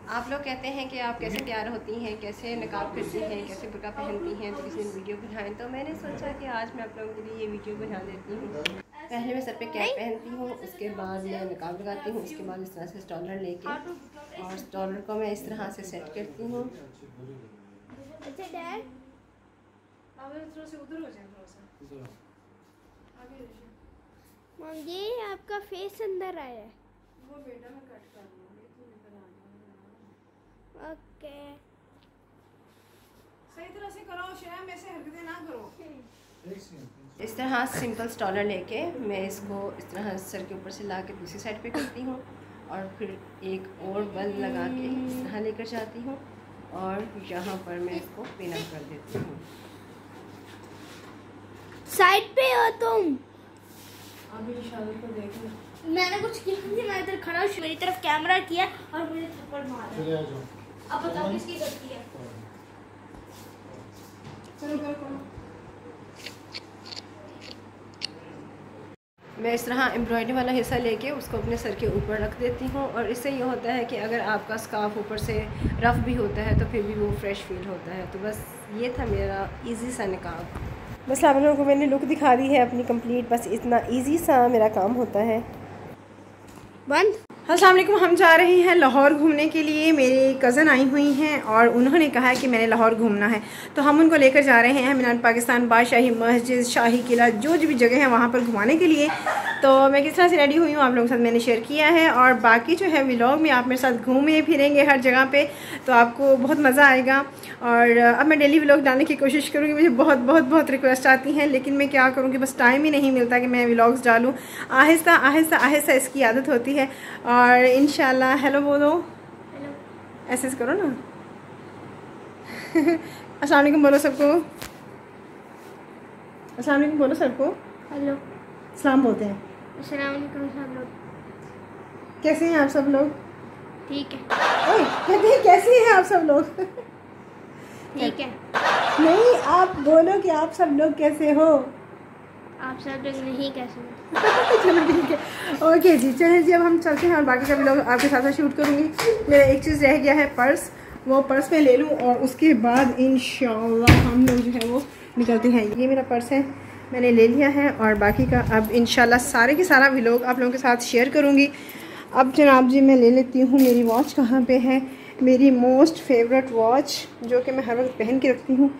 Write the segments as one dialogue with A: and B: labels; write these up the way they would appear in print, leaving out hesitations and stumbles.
A: आप लोग कहते हैं कि आप कैसे तैयार होती हैं, कैसे नकाब करती हैं, कैसे बुर्का पहनती हैं, तो किसी दिन वीडियो बनाएं। तो मैंने सोचा कि आज मैं आप लोगों के लिए ये वीडियो बना देती हूँ। पहले मैं सर पे कैप पहनती हूँ, उसके बाद मैं नकाब लगाती हूँ, उसके बाद इस तरह से स्टॉलर लेके और स्टॉलर को मैं इस तरह से सेट करती हूँ।
B: ये आपका फेस अंदर आया है।
A: वो बेटा मैं कट कर लूँगी।
B: ओके,
C: सही तरह से करो, शर्म ऐसे हरकतें ना करो।
A: इस तरह सिंपल स्टॉलर लेके मैं इसको इस तरह सर के ऊपर से ला के दूसरी साइड पे करती हूँ और फिर एक और बल लगा के इस तरह लेकर जाती हूँ और यहाँ पर मैं इसको पिन अप कर देती हूँ।
B: साइड पे हो तुम।
C: अभी शादी को देख लो।
B: मैंने कुछ किया नहीं, मैं इधर खड़ा हूँ, मेरी तरफ कैमरा किया और मुझे थप्पड़ मारा। अब बताओ किसकी गलती है?
C: चलो करो।
A: मैं इस तरह एम्ब्रॉयडरी वाला हिस्सा लेके उसको अपने सर के ऊपर रख देती हूँ और इससे ये होता है कि अगर आपका स्कार्फ ऊपर से रफ़ भी होता है तो फिर भी वो फ्रेश फील होता है। तो बस ये था मेरा इजी सा नकाब। बस आप लोगों को मैंने लुक दिखा दी है अपनी कंप्लीट। बस इतना इजी सा मेरा काम होता है।
B: बंद।
C: अस्सलाम वालेकुम। हम जा रहे हैं लाहौर घूमने के लिए। मेरी कज़न आई हुई हैं और उन्होंने कहा है कि मैंने लाहौर घूमना है, तो हम उनको लेकर जा रहे हैं मीनार पाकिस्तान, बादशाही मस्जिद, शाही किला, जो भी जगह है वहाँ पर घुमाने के लिए। तो मैं किस तरह से रेडी हुई हूँ आप लोगों के साथ मैंने शेयर किया है और बाकी जो है व्लॉग में आप मेरे साथ घूमे फिरेंगे हर जगह पर, तो आपको बहुत मज़ा आएगा। और अब मैं डेली व्लॉग डालने की कोशिश करूँगी। मुझे बहुत बहुत बहुत रिक्वेस्ट आती हैं, लेकिन मैं क्या करूँगी, बस टाइम ही नहीं मिलता कि मैं व्लॉग्स डालूँ। आहिस्ता आहिस्ता आहिस्ता इसकी आदत होती है और इंशाल्लाह। हेलो बोलो, ऐसे करो ना। अस्सलाम वालेकुम बोलो सबको। अस्सलाम वालेकुम बोलो सबको।
B: हेलो,
C: सलाम बोलते हैं।
B: अस्सलाम वालेकुम सब लोग।
C: कैसे हैं आप सब लोग?
B: ठीक है।
C: ओए, कहते हैं कैसे हैं आप सब लोग?
B: ठीक है।
C: नहीं, आप बोलो कि आप सब लोग कैसे हो।
B: आप सब लोग नहीं कैसे हो?
C: चलो ठीक है, ओके जी। चलिए जी, अब हम चलते हैं और बाकी सब लोग आपके साथ शूट करूँगी। मेरा एक चीज़ रह गया है, पर्स। वो पर्स में ले लूँ और उसके बाद इंशाल्लाह हम लोग जो है वो निकलते हैं। ये मेरा पर्स है, मैंने ले लिया है और बाकी का अब इंशाल्लाह सारे के सारा व्लॉग आप लोगों के साथ शेयर करूँगी। अब जनाब जी मैं ले लेती हूँ, मेरी वॉच कहाँ पे है, मेरी मोस्ट फेवरेट वॉच जो कि मैं हर वक्त पहन के रखती हूँ।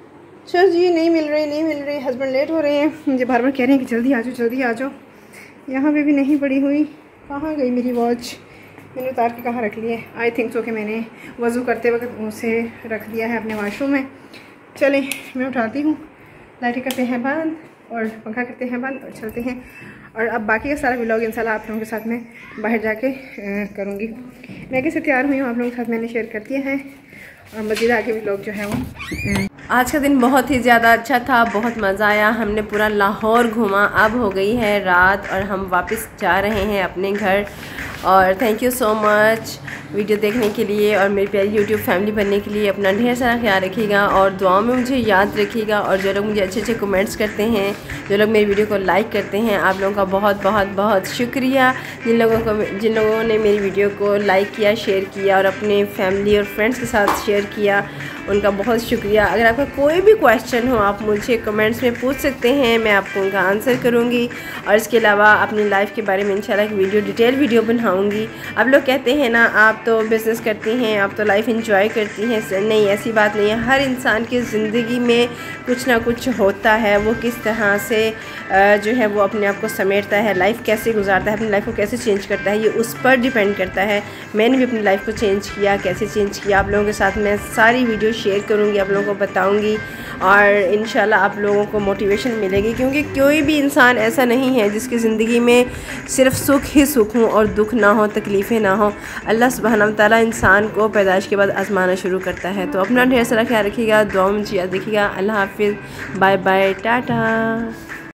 C: चल जी, नहीं मिल रही। हस्बैंड लेट हो रहे हैं, मुझे बार बार कह रहे हैं कि जल्दी आ जाओ। यहाँ पे भी नहीं पड़ी हुई। कहाँ गई मेरी वॉच? मैंने उतार के कहाँ रख ली है? आई थिंक सो कि मैंने वज़ू करते वक्त उसे रख दिया है अपने वॉशरूम में। चलें, मैं उठाती हूँ, लाइटें करते हैं बंद और पंखा करते हैं बंद और चलते हैं। और अब बाकी का सारा व्लॉग इंशाल्लाह आप लोगों के साथ में बाहर जाके करूँगी। मैं कैसे तैयार हुई हूँ आप लोगों के साथ मैंने शेयर कर दिया है और मज़ीद आगे व्लॉग जो है वो। आज का दिन बहुत ही ज़्यादा अच्छा था, बहुत मज़ा आया। हमने पूरा लाहौर घूमा। अब हो गई है रात और हम वापस जा रहे हैं अपने घर। और thank you so much video देखने के लिए और मेरी प्यारी यूट्यूब फैमिली बनने के लिए। अपना ढेर सारा ख्याल रखिएगा और दुआओं में मुझे याद रखिएगा। और जो लोग मुझे अच्छे अच्छे कमेंट्स करते हैं, जो लोग मेरी वीडियो को लाइक करते हैं, आप लोगों का बहुत बहुत बहुत शुक्रिया। जिन लोगों ने मेरी वीडियो को लाइक किया, शेयर किया और अपने फैमिली और फ्रेंड्स के साथ शेयर किया, उनका बहुत शुक्रिया। अगर आपका कोई भी क्वेश्चन हो आप मुझे कमेंट्स में पूछ सकते हैं, मैं आपको उनका आंसर करूँगी। और इसके अलावा अपनी लाइफ के बारे में इंशाल्लाह एक डिटेल वीडियो बनाऊँगी। आप लोग कहते हैं ना आप तो बिज़नेस करती हैं, आप तो लाइफ इंजॉय करती हैं। नहीं, ऐसी बात नहीं है। हर इंसान की ज़िंदगी में कुछ ना कुछ होता है, वो किस तरह से जो है वो अपने आप को समेटता है, लाइफ कैसे गुजारता है, अपनी लाइफ को कैसे चेंज करता है, ये उस पर डिपेंड करता है। मैंने भी अपनी लाइफ को चेंज किया, कैसे चेंज किया, आप लोगों के साथ मैं सारी वीडियो शेयर करूँगी, आप लोगों को बताऊँगी और इंशाल्लाह आप लोगों को मोटिवेशन मिलेगी। क्योंकि कोई भी इंसान ऐसा नहीं है जिसकी ज़िंदगी में सिर्फ सुख ही सुख हो और दुख ना हो, तकलीफ़ें ना हो। अल्लाह सुब्हानहू व तआला इंसान को पैदाइश के बाद आजमाना शुरू करता है। तो अपना ढेर सारा ख्याल रखिएगा, दुआ में याद रखिएगा। अल्लाह हाफिज़, बाय बाय, टाटा।